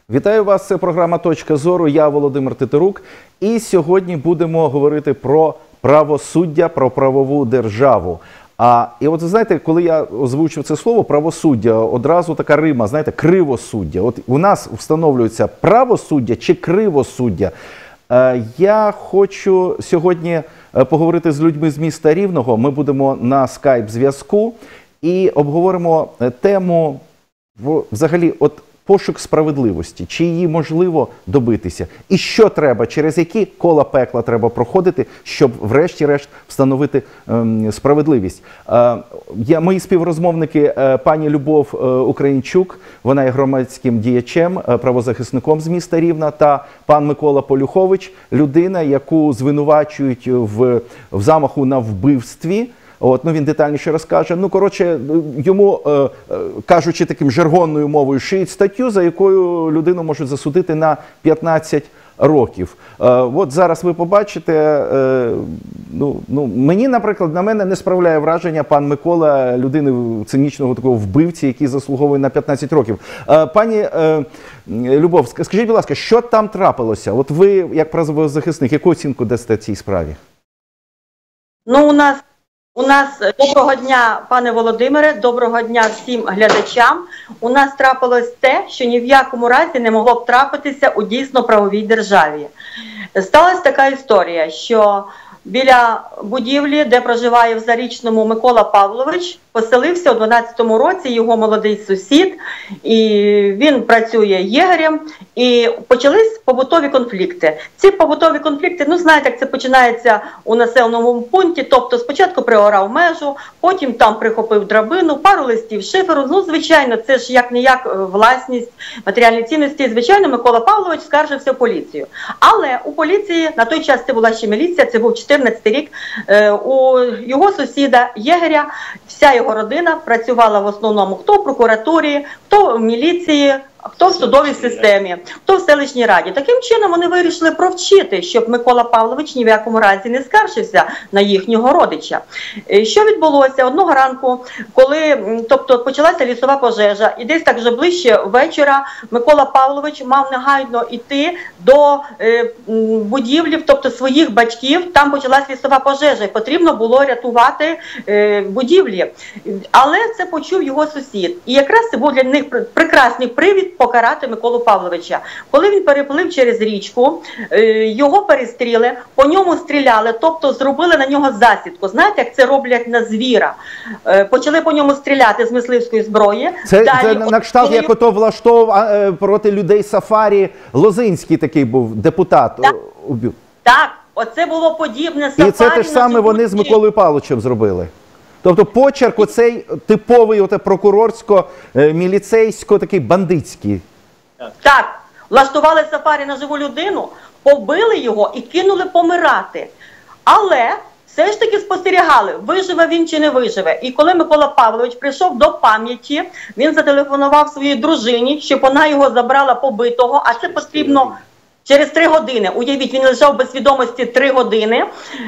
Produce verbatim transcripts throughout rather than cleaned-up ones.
Вітаю вас, це програма «Точка зору», я Володимир Тетерук. І сьогодні будемо говорити про правосуддя, про правову державу. А, і от, знаєте, коли я озвучив це слово «правосуддя», одразу така рима, знаєте, «кривосуддя». От у нас встановлюється правосуддя чи кривосуддя. Е, я хочу сьогодні поговорити з людьми з міста Рівного. Ми будемо на скайп-зв'язку і обговоримо тему, взагалі, от, пошук справедливості, чи її можливо добитися, і що треба, через які кола пекла треба проходити, щоб врешті-решт встановити ем, справедливість. Е, я, мої співрозмовники, е, пані Любов е, Українчук, вона є громадським діячем, е, правозахисником з міста Рівна, та пан Микола Полюхович, людина, яку звинувачують в, в замаху на вбивстві. От, ну, він детальніше розкаже. Ну, коротше, йому, е, е, кажучи таким жаргонною мовою, шиють статтю, за якою людину можуть засудити на п'ятнадцять років. Е, от зараз ви побачите, е, ну, ну, мені, наприклад, на мене не справляє враження пан Микола, людини цинічного такого вбивці, який заслуговує на п'ятнадцять років. Е, пані е, Любов, скажіть, будь ласка, що там трапилося? От ви, як правозахисник, яку оцінку дасте цій справі? Ну, у нас У нас, доброго дня, пане Володимире, доброго дня всім глядачам. У нас трапилось те, що ні в якому разі не могло б трапитися у дійсно правовій державі. Сталася така історія, що біля будівлі, де проживає в Зарічному Микола Павлович, поселився у дванадцятому році його молодий сусід, і він працює єгерем, і почались побутові конфлікти. Ці побутові конфлікти, ну знаєте, як це починається у населеному пункті, тобто спочатку приорав межу, потім там прихопив драбину, пару листів шиферу, ну звичайно, це ж як-ніяк власність, матеріальні цінності, звичайно, Микола Павлович скаржився в поліцію. Але у поліції, на той час це була ще міліція, це був чотирнадцятий рік, у його сусіда єгеря, вся його родина працювала в основному хто в прокуратурі, хто в міліції, хто в судовій системі, хто в селищній раді. Таким чином вони вирішили провчити, щоб Микола Павлович ні в якому разі не скаржився на їхнього родича. Що відбулося? Одного ранку, коли тобто, почалася лісова пожежа, і десь так вже ближче вечора Микола Павлович мав негайно йти до е, будівлі, тобто своїх батьків, там почалась лісова пожежа, і потрібно було рятувати е, будівлі. Але це почув його сусід. І якраз це був для них прекрасний привід покарати Миколу Павловича. Коли він переплив через річку, його перестріли, по ньому стріляли, тобто зробили на нього засідку. Знаєте, як це роблять на звіра? Почали по ньому стріляти з мисливської зброї. Це, Далі, це на кшталт, як ото влаштовував проти людей Сафарі, Лозинський такий був депутат. Так, так, оце було подібне Сафарі. І це те ж саме вони з Миколою Павловичем зробили. Тобто почерк оцей типовий, оте прокурорсько-міліцейсько, такий бандитський. Так, влаштували Сафарі на живу людину, побили його і кинули помирати. Але все ж таки спостерігали, виживе він чи не виживе. І коли Микола Павлович прийшов до пам'яті, він зателефонував своїй дружині, щоб вона його забрала побитого, а це потрібно через три години. Уявіть, він лежав без свідомості три години,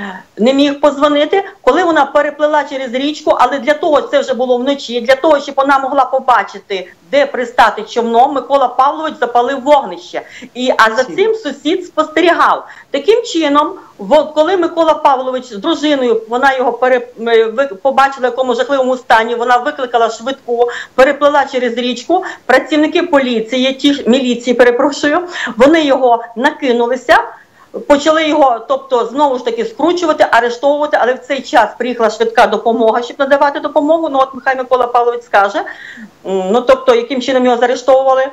не міг подзвонити. Коли вона переплила через річку, але для того, це вже було вночі, для того, щоб вона могла побачити, де пристати човном, Микола Павлович запалив вогнище. І, а за цим сусід спостерігав. Таким чином, коли Микола Павлович з дружиною, вона його пере, побачила в якому жахливому стані, вона викликала швидку, переплила через річку, працівники поліції, ті, міліції, перепрошую, вони його накинулися, почали його, тобто, знову ж таки скручувати, арештовувати, але в цей час приїхала швидка допомога, щоб надавати допомогу. Ну, от нехай Микола Павлович скаже. Ну, тобто, яким чином його заарештовували?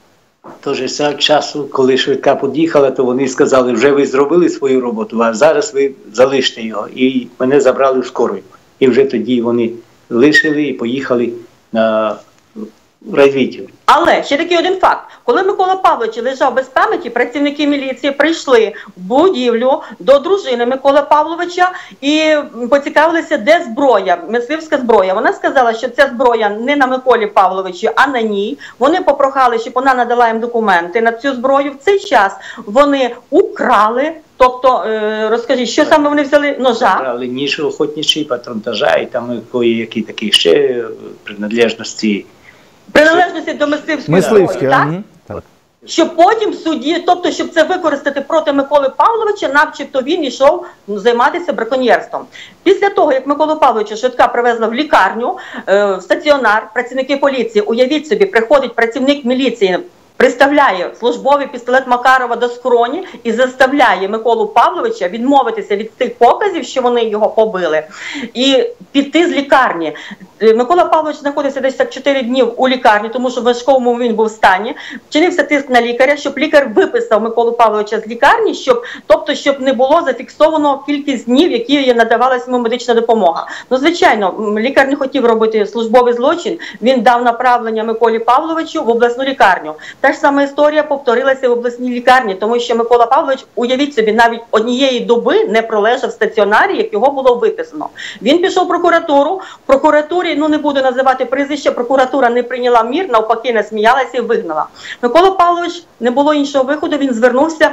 Той же часу, коли швидка під'їхала, то вони сказали, вже ви зробили свою роботу, а зараз ви залиште його. І мене забрали в скорую. І вже тоді вони лишили і поїхали на райвідділ. Але ще такий один факт. Коли Микола Павлович лежав без пам'яті, працівники міліції прийшли в будівлю до дружини Миколи Павловича і поцікавилися, де зброя, мисливська зброя. Вона сказала, що ця зброя не на Миколі Павловичі, а на ній. Вони попрохали, щоб вона надала їм документи на цю зброю. В цей час вони украли, тобто, розкажіть, що саме вони взяли? Ножа? Украли ніж охотничий, патронтажа і там які такі ще приналежності. Приналежності до мисливської Мисливські, зброї, так? Угу. Так. щоб потім в суді, тобто, щоб це використати проти Миколи Павловича, начебто він йшов займатися браконьєрством. Після того, як Миколу Павловича швидка привезла в лікарню, в стаціонар, працівники поліції, уявіть собі, приходить працівник міліції, приставляє службовий пістолет Макарова до скроні і заставляє Миколу Павловича відмовитися від тих показів, що вони його побили, і піти з лікарні. Микола Павлович знаходився десь так чотири дні у лікарні, тому що в важкому він був в стані. Вчинився тиск на лікаря, щоб лікар виписав Миколу Павловича з лікарні, щоб, тобто, щоб не було зафіксовано кількість днів, які надавалася йому медична допомога. Ну, звичайно, лікар не хотів робити службовий злочин, він дав направлення Миколі Павловичу в обласну лікарню. Та ж сама історія повторилася в обласній лікарні, тому що Микола Павлович, уявіть собі, навіть однієї доби не пролежав в стаціонарі, як його було виписано. Він пішов в прокуратуру, в прокуратурі, ну не буду називати прізвища, прокуратура не прийняла мір, навпаки насміялася і вигнала. Микола Павлович, не було іншого виходу, він звернувся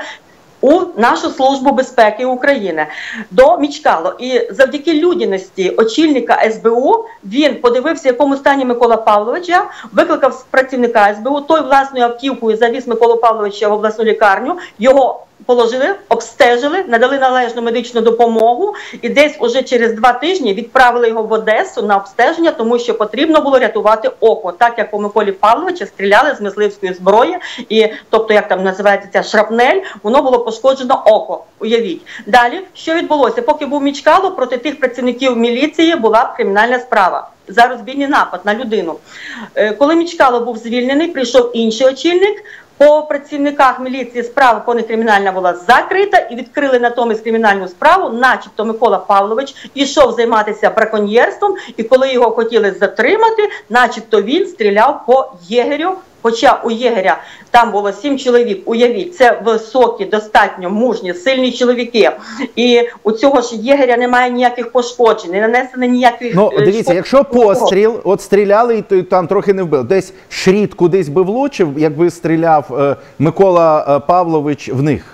у нашу службу безпеки України до Мічкало. І завдяки людяності очільника ес бе у він подивився, в якому стані Микола Павловича, викликав працівника ес бе у, той власною автівкою завіз Миколу Павловича в обласну лікарню, його положили, обстежили, надали належну медичну допомогу і десь уже через два тижні відправили його в Одесу на обстеження, тому що потрібно було рятувати око, так як у Миколі Павловича стріляли з мисливської зброї, і, тобто, як там називається ця шрапнель, воно було пошкоджено око, уявіть. Далі, що відбулося? Поки був Мічкало, проти тих працівників міліції була кримінальна справа за розбійний напад на людину. Коли Мічкало був звільнений, прийшов інший очільник. По працівниках міліції справа по них кримінальна була закрита і відкрили натомість кримінальну справу, начебто Микола Павлович ішов займатися браконьєрством, і коли його хотіли затримати, начебто він стріляв по єгерю, хоча у єгеря там було сім чоловік, уявіть, це високі, достатньо мужні, сильні чоловіки. І у цього ж єгеря немає ніяких пошкоджень, не нанесено ніяких... Ну, дивіться, якщо постріл, от стріляли і то, там трохи не вбив, десь шрід кудись би влучив, якби стріляв е, Микола е, Павлович в них.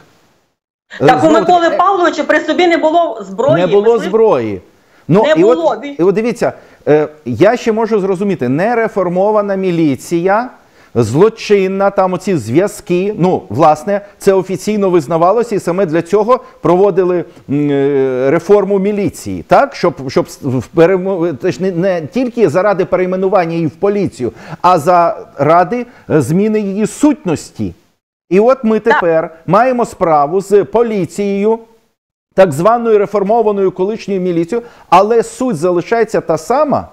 Так у Миколи Павловича при собі не було зброї. Не було мисли... зброї. Ну, не і було. От, і от дивіться, е, я ще можу зрозуміти, нереформована міліція, злочинна, там оці зв'язки, ну, власне, це офіційно визнавалося, і саме для цього проводили е, реформу міліції, так, щоб, щоб не, не тільки заради перейменування її в поліцію, а заради зміни її сутності. І от ми тепер так. маємо справу з поліцією, так званою реформованою колишньою міліцією, але суть залишається та сама.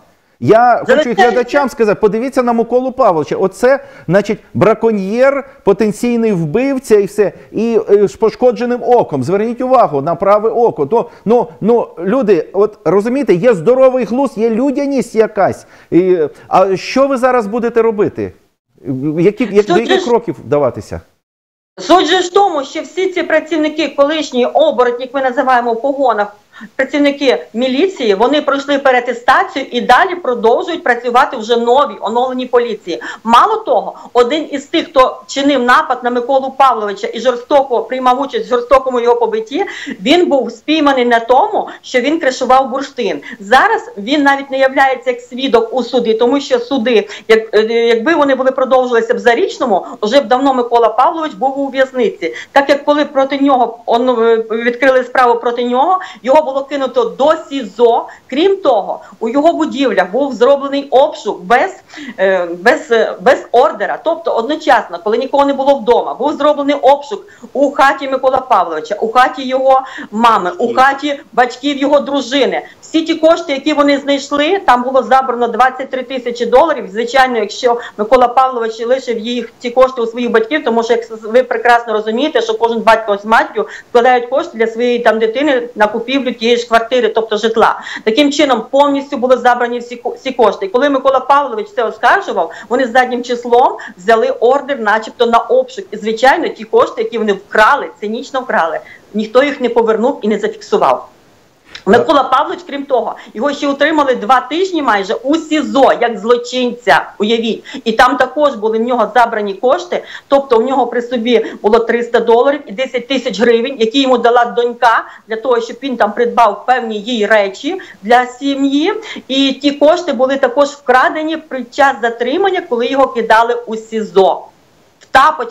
Я хочу і глядачам сказати, подивіться на Миколу Павловича. Оце, значить, браконьєр, потенційний вбивця і все, і з пошкодженим оком. Зверніть увагу на праве око. То, ну, ну, люди, от розумієте, є здоровий глузд, є людяність якась. І, а що ви зараз будете робити? Які, як, до яких кроків вдаватися? Суть же ж в тому, що всі ці працівники, колишні оборотні, як ми називаємо в погонах, працівники міліції, вони пройшли переатестацію і далі продовжують працювати вже нові, оновлені поліції. Мало того, один із тих, хто чинив напад на Миколу Павловича і жорстоко приймав участь в жорстокому його побитті, він був спійманий на тому, що він кришував бурштин. Зараз він навіть не являється як свідок у суді, тому що суди, як, якби вони були продовжилися б зарічному, вже б давно Микола Павлович був у в'язниці. Так як коли проти нього, он, відкрили справу проти нього, його було кинуто до СІЗО. Крім того, у його будівлях був зроблений обшук без, без, без ордера. Тобто одночасно, коли нікого не було вдома, був зроблений обшук у хаті Микола Павловича, у хаті його мами, у хаті батьків його дружини. Всі ті кошти, які вони знайшли, там було забрано двадцять три тисячі доларів. Звичайно, якщо Микола Павлович лишив їх, ці кошти у своїх батьків, тому що, як ви прекрасно розумієте, що кожен батько з матір'ю вкладають кошти для своєї там дитини на купівлю тієї ж квартири, тобто житла. Таким чином, повністю були забрані всі, всі кошти. І коли Микола Павлович це оскаржував, вони заднім числом взяли ордер начебто на обшук. І, звичайно, ті кошти, які вони вкрали, цинічно вкрали, ніхто їх не повернув і не зафіксував. Микола Павлович, крім того, його ще утримали два тижні майже у СІЗО, як злочинця, уявіть. І там також були в нього забрані кошти, тобто в нього при собі було триста доларів і десять тисяч гривень, які йому дала донька, для того, щоб він там придбав певні їй речі для сім'ї. І ті кошти були також вкрадені під час затримання, коли його кидали у СІЗО. В тапочках.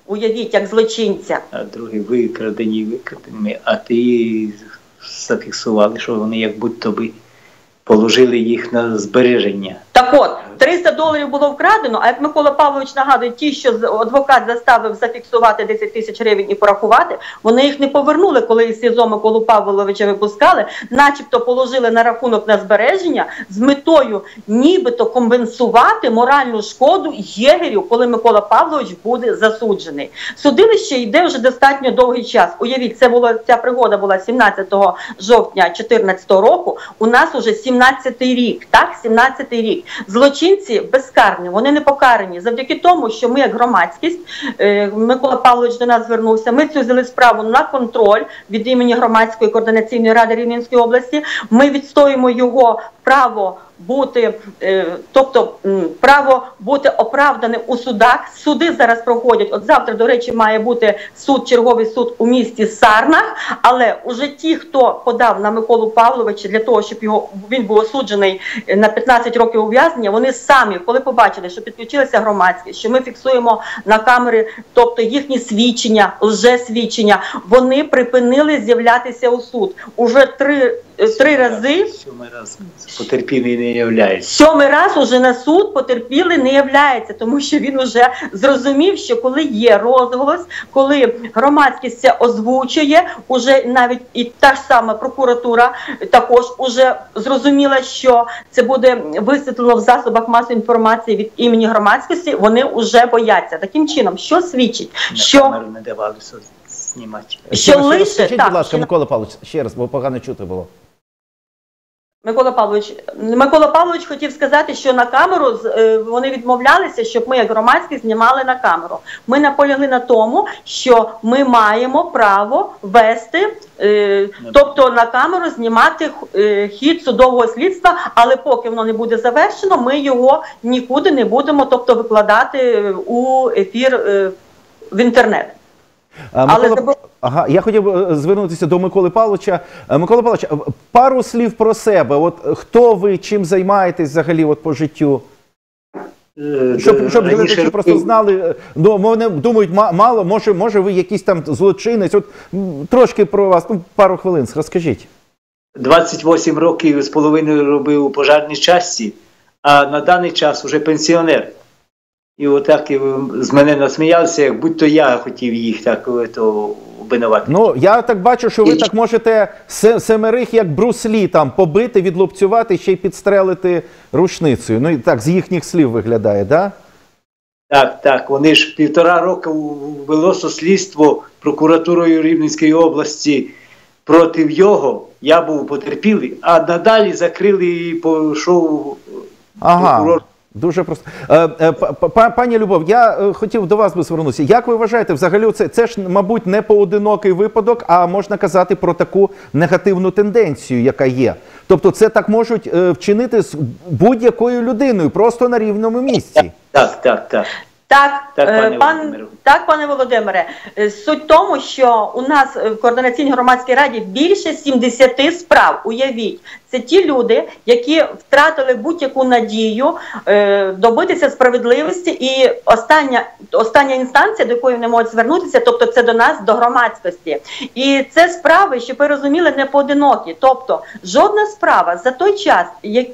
Уявіть, як злочинця. А другі викрадені, викрадені, а ті зафіксували, що вони як будь-то би положили їх на збереження. Так от, триста доларів було вкрадено, а як Микола Павлович нагадує, ті, що адвокат заставив зафіксувати десять тисяч гривень і порахувати, вони їх не повернули, коли із СІЗО Миколу Павловича випускали, начебто положили на рахунок на збереження з метою нібито компенсувати моральну шкоду єгерю, коли Микола Павлович буде засуджений. Судилище йде вже достатньо довгий час. Уявіть, це було, ця пригода була сімнадцятого жовтня дві тисячі чотирнадцятого року, у нас уже сімнадцятий рік, так, сімнадцятий рік. Злочинці безкарні, вони не покарані. Завдяки тому, що ми як громадськість, Микола Павлович до нас звернувся, ми цю взяли справу на контроль від імені Громадської координаційної ради Рівненської області, ми відстоїмо його право бути, тобто право бути оправданим у судах. Суди зараз проходять, от завтра, до речі, має бути суд, черговий суд у місті Сарнах, але уже ті, хто подав на Миколу Павловича для того, щоб його, він був осуджений на п'ятнадцять років ув'язнення, вони самі, коли побачили, що підключилися громадськість, що ми фіксуємо на камери, тобто їхні свідчення, лжесвідчення, вони припинили з'являтися у суд. Уже три Три рази. Сьомий раз потерпілий не являється. Сьомий раз уже на суд потерпілий не являється, тому що він уже зрозумів, що коли є розголос, коли громадськість це озвучує, уже навіть і та ж сама прокуратура також уже зрозуміла, що це буде висвітлено в засобах масової інформації від імені громадськості, вони вже бояться. Таким чином, що свідчить? На що камеру не давалося знімати. Що Ще лише, скажіть, так, будь ласка, що- Микола Павлович, ще раз, бо погано чути було. Микола Павлович, Микола Павлович хотів сказати, що на камеру е, вони відмовлялися, щоб ми як громадські знімали на камеру. Ми наполягли на тому, що ми маємо право вести, е, тобто на камеру знімати е, хід судового слідства, але поки воно не буде завершено, ми його нікуди не будемо, тобто викладати у ефір е, в інтернет. А, Але Микола... забув- Ага, я хотів би звернутися до Миколи Павловича. Е, Микола Павлович, пару слів про себе. От хто ви, чим займаєтесь взагалі от по життю? Е, Щоб, щоб раніше глядачі просто робив- знали, ну, вони думають, ма- мало, може, може ви якийсь там злочинець. От м, трошки про вас, ну, пару хвилин, розкажіть. двадцять вісім років з половиною робив у пожежній часті, а на даний час уже пенсіонер. І отак і з мене насміялися, як будь-то я хотів їх так то обвинуватити. Ну, я так бачу, що ви І- так можете се- семерих, як Брус Лі, там, побити, відлупцювати, ще й підстрелити рушницею. Ну, і так, з їхніх слів виглядає, да? Так, так. Вони ж півтора року вело слідство прокуратурою Рівненської області проти його. Я був потерпілий, а надалі закрили і пішов Ага. прокурор. Дуже просто. Е, е, па- па- Пані Любов, я е, хотів до вас би звернутися. Як ви вважаєте, взагалі це, це ж, мабуть, не поодинокий випадок, а можна казати про таку негативну тенденцію, яка є. Тобто це так можуть е, вчинити з будь-якою людиною, просто на рівному місці. Так, так, так. Так, Так, е, пане пан, Володимире. так, пане Володимире, Е, суть в тому, що у нас в Координаційній громадській раді більше сімдесят справ, уявіть. Це ті люди, які втратили будь-яку надію е, добитися справедливості, і остання, остання інстанція, до якої вони можуть звернутися, тобто це до нас, до громадськості. І це справи, щоб ви розуміли, не поодинокі. Тобто жодна справа за той час, як,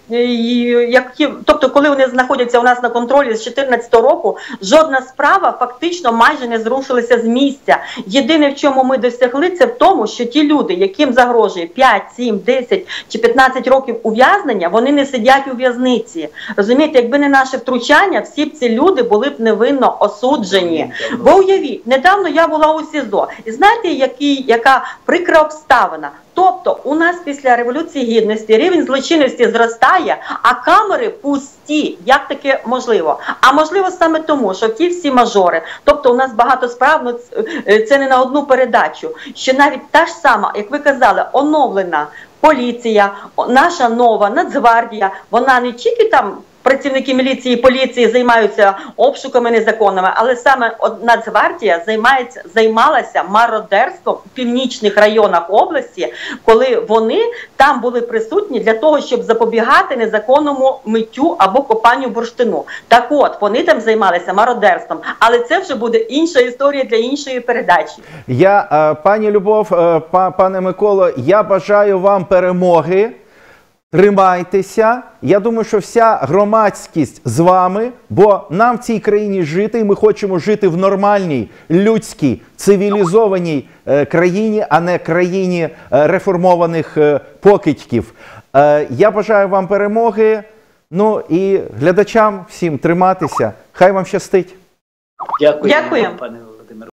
які, тобто коли вони знаходяться у нас на контролі з дві тисячі чотирнадцятого року, жодна справа фактично майже не зрушилася з місця. Єдине, в чому ми досягли, це в тому, що ті люди, яким загрожує п'ять, сім, десять чи п'ятнадцять років ув'язнення, вони не сидять у в'язниці. Розумієте, якби не наше втручання, всі б ці люди були б невинно осуджені. Бо уявіть, недавно я була у СІЗО, і знаєте, який, яка прикра обставина? Тобто у нас після Революції Гідності рівень злочинності зростає, а камери пусті. Як таке можливо? А можливо саме тому, що ті всі мажори, тобто у нас багато справ, ну, це не на одну передачу, що навіть та ж сама, як ви казали, оновлена поліція, наша нова Нацгвардія, вона не тільки там працівники міліції і поліції займаються обшуками незаконними, але саме от Нацгвардія займається, займалася мародерством в північних районах області, коли вони там були присутні для того, щоб запобігати незаконному миттю або копанню бурштину. Так от, вони там займалися мародерством, але це вже буде інша історія для іншої передачі. Я, е, пані Любов, е, па- пане Миколо, я бажаю вам перемоги. Тримайтеся. Я думаю, що вся громадськість з вами, бо нам в цій країні жити, і ми хочемо жити в нормальній, людській, цивілізованій е, країні, а не країні е, реформованих е, покидьків. Е, я бажаю вам перемоги. Ну і глядачам всім триматися. Хай вам щастить. Дякую, Дякую. пане Володимире.